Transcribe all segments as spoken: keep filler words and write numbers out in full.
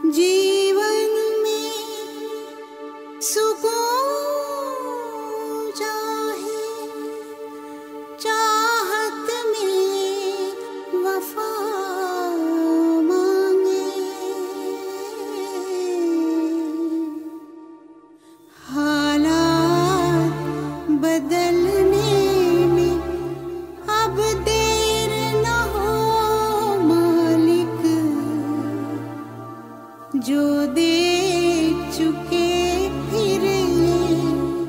जीवन में सुकून चाहे, चाहत में वफा मांगे, हालात बदलने में अब देर न हो मालिक, जो देख चुके फिर ये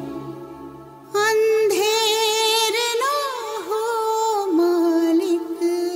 अंधेर न हो मालिक।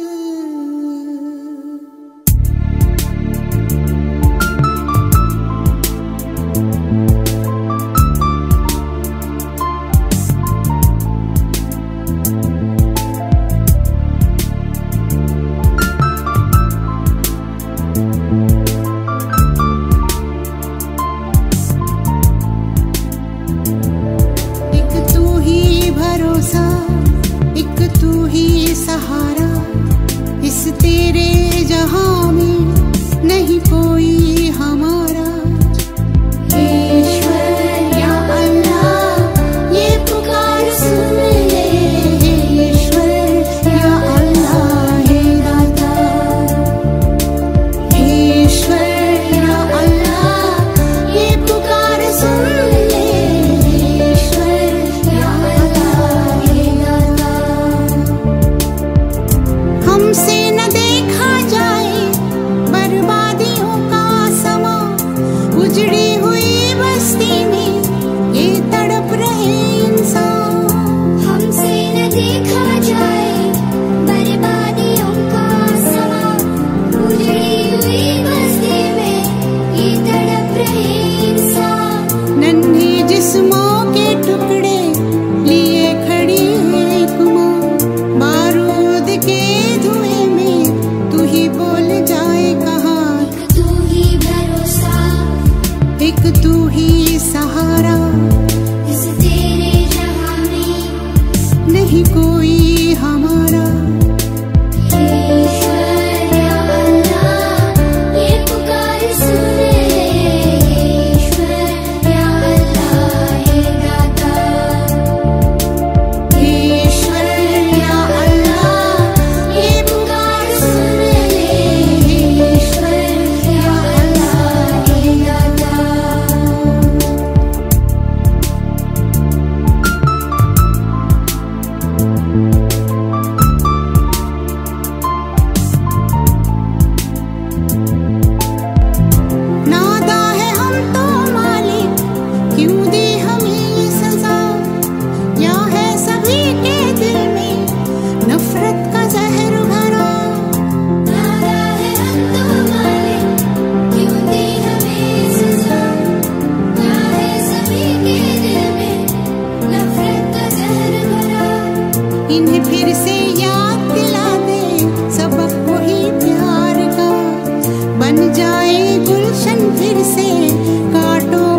एक तू ही सहारा, इस तेरे जहां में नहीं कोई हमारा। ईश्वर या अल्लाह ये पुकार सुन ले, ईश्वर या अल्लाह हे दाता, ईश्वर या अल्लाह ये पुकार सुन ले, ईश्वर या हमसे न देखा जाए बर्बादियों का समा, उजड़ी हुई बस्ती में ये तड़प रहे इंसान। हमसे न देखा जाए बर्बादियों का समा, उजड़ी हुई बस्ती में ये तड़प रहे इंसान। नन्हे जिस्मों के टुकड़े लिए खड़ी एक माँ, बारूद के धुएं में तू ही बोल जाए कहाँ। एक तू ही भरोसा, एक तू ही सहारा, इस तेरे जहां में नहीं कोई हमारा। ईश्वर या अल्लाह ये पुकार सुन ले, ईश्वर या अल्लाह हे दाता, ईश्वर या अल्लाह ये पुकार सुन ले, ईश्वर या अल्लाह हे दाता। नादा है हम तो मालिक, क्यों दी हमें ये सजा, या है सभी के दिल में नफरत का जहर भरा। नादा है हम तो मालिक, क्यों दी हमें ये सजा, या है सभी के दिल में नफरत का जहर भरा। इन्हें फिर से याद दिला दे सबक वही प्यार का, बन जाए गुलशन फिर से कांटों